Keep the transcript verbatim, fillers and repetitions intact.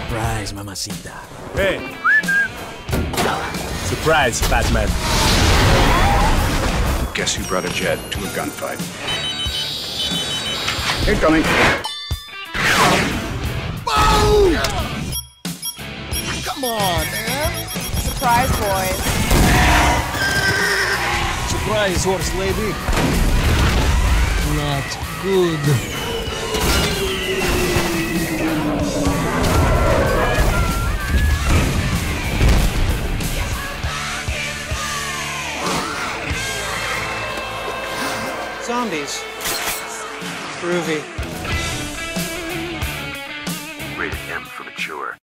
Surprise, mamacita. Hey! Surprise, Batman. Guess who brought a jet to a gunfight? Incoming! Boom! Come on, man! Surprise, boys. Surprise, horse lady. Not good. Zombies. Groovy. Rated M for mature.